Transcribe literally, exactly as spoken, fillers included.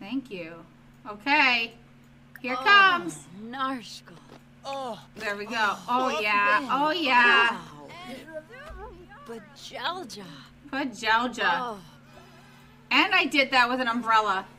Thank you. Okay. Here oh, comes. Narshko. Oh. There we go. Oh, yeah. Oh, yeah. Pajalja. Pajalja. Oh. And I did that with an umbrella.